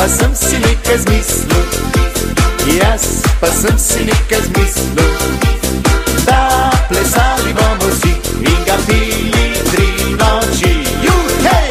pa sem si nekaj zmislil, jaz pa sem si nekaj zmislil, da plesali bomo vsi in ga pili 3 noči. Juhej!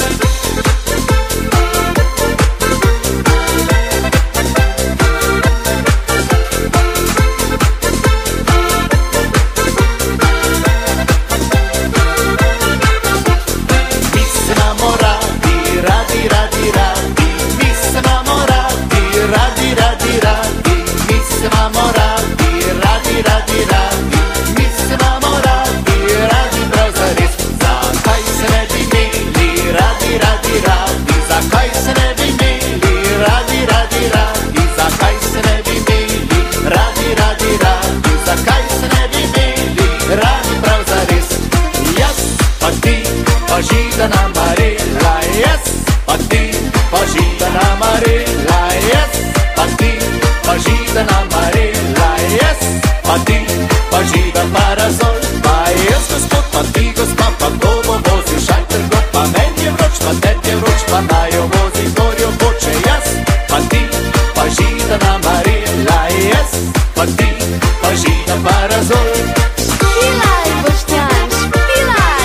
Mi se imamo radi, radi, radi, radi, mi se imamo radi, radi, radi, radi, mi se imamo radi, radi, radi, radi, mi se imamo radi, radi prav zares. Zakaj se ne bi imeli radi, radi, radi, zakaj se ne bi imeli radi, radi, radi, zakaj se ne bi imeli radi, radi, radi, zakaj se ne bi imeli radi prav zares. Jaz pa ti pa Židana Marela, jaz pa ti pa Židana Marela, jaz pa ti pa Židana Marela, jaz pa ti pa Židan Parazol, pa jaz gospod, pa ti gospa, pa kdo bo vozil šajter gor, pa meni je vroč, pa tebi je vroč, pa najo vozi gorjo hoče. Jaz pa ti pa Židana Marela, jaz pa ti pa Židan Parazol. Špilaj, Boštjan, špilaj!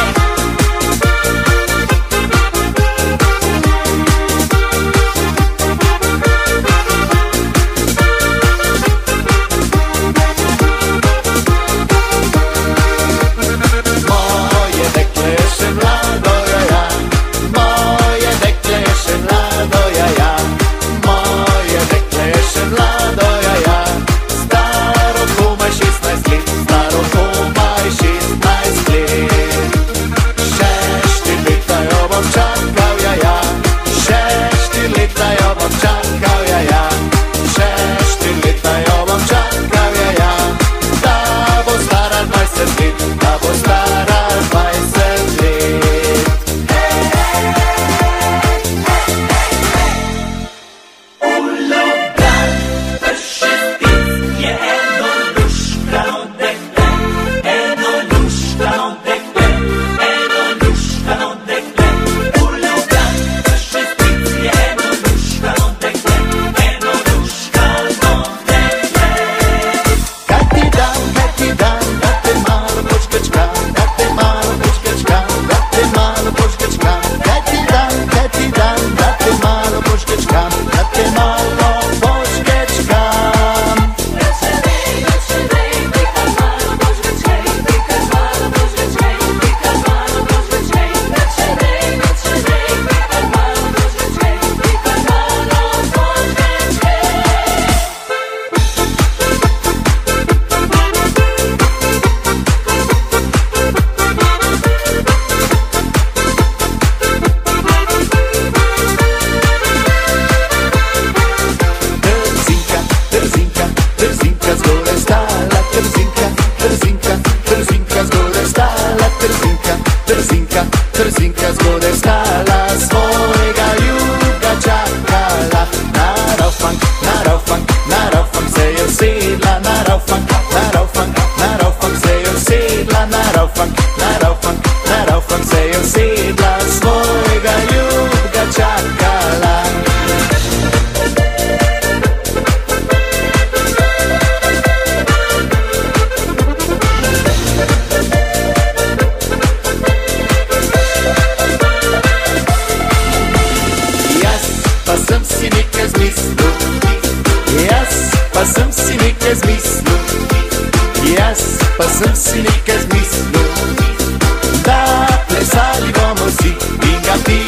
Moje dekle je še mlado, ja, ja. Moje dekle je še mlado, ja, ja. Moje dekle je še mlado, ja, ja. Staro komaj 16 let, staro komaj 16 let. Še 4 leta jo bom čakal, ja, ja. Še 4 leta jo bom čakal, ja, ja. Še 4 leta jo bom čakal, ja, ja. Da bo stara 20 let, da bo stara 20 let. Kaj ti dam, da te malo počkečkam, da te malo počkečkam, da te malo počkečkam. Kaj ti dam, da te malo počkečkam, da te malo počkečkam. Trzinka, trzinka, zgoraj stala, trzinka, trzinka, trzinka, zgoraj stala, trzinka, trzinka, trzinka, zgoraj stala, svojega juga čakala. Na Rauffang, na Rauffang, na Rauffang se je usedla, na Rauffang, na Rauffang, na Rauffang se je usedla, na Rauffang, na Rauffang, na Rauffang se je usedla, svojega juga čakala. Jaz pa sem si nekaj zmislil, jaz pa sem si nekaj zmislil, jaz pa sem si nekaj zmislil, da plesali bomo vsi in ga pili